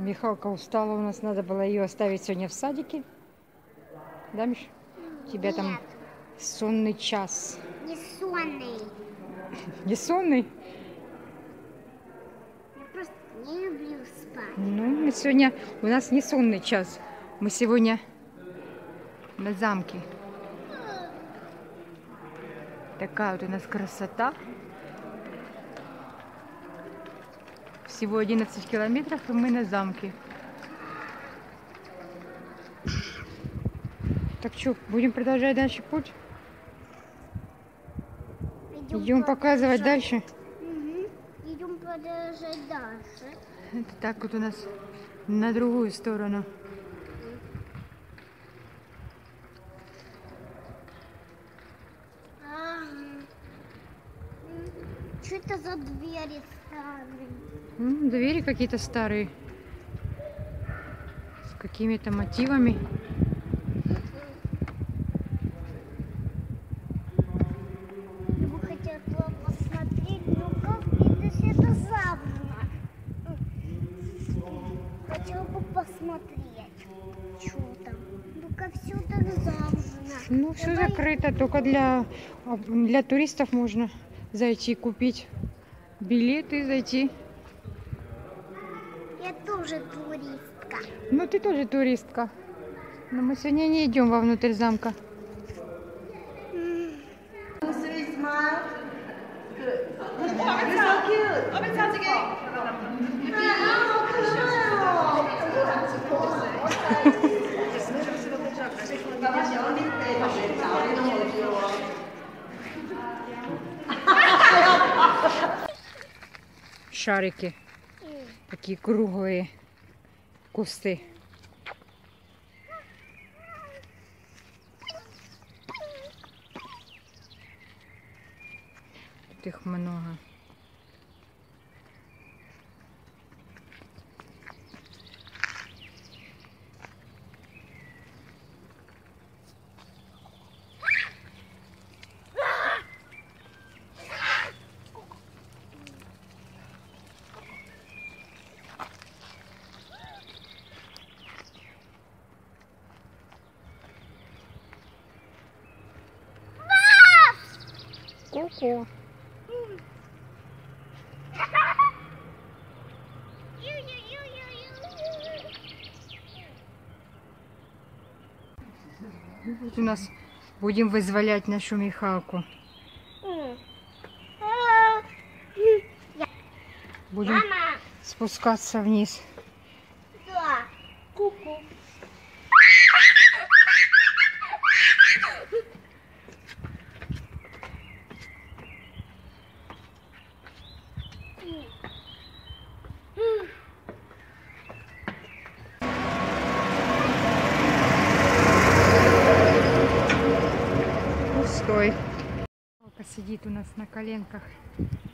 Михалка устала у нас, надо было ее оставить сегодня в садике. Да, Миш? У тебя там сонный час. Не сонный. Не сонный? Я просто не люблю спать. Ну, мы сегодня... У нас не сонный час. Мы сегодня на замке. Такая вот у нас красота. Всего 11 километров, и мы на замке. Так что, будем продолжать дальше путь? Идем показывать дальше. Угу. Идем продолжать дальше. Это так вот у нас на другую сторону. Что это за двери старые? Двери какие-то старые. С какими-то мотивами. Я бы хотела посмотреть, но как видишь, это завтра. Хотела бы посмотреть, что там. Ну-ка, все так завжено. Ну, все закрыто, только для туристов можно зайти купить билеты, зайти. Я тоже туристка. Ну, ты тоже туристка. Но мы сегодня не идем вовнутрь замка. Шарики. Такие круглые кусты. Тут их много. Ку-ку. Вот у нас будем вызволять нашу Михалку. Будем спускаться вниз. Да. Ку-ку. Пустой. Михалка сидит у нас на коленках.